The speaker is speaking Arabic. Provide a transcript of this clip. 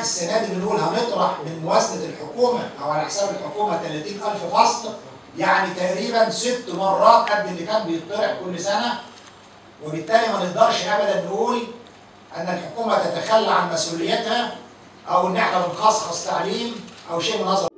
السنه دي بنقول هنطرح من موازنه الحكومه او على حساب الحكومه 30,000 فصل، يعني تقريبا 6 مرات قد اللي كان بيطرح كل سنه. وبالتالي ما نقدرش ابدا نقول ان الحكومه تتخلى عن مسؤوليتها او ان احنا بنخصخص تعليم او شيء من هذا.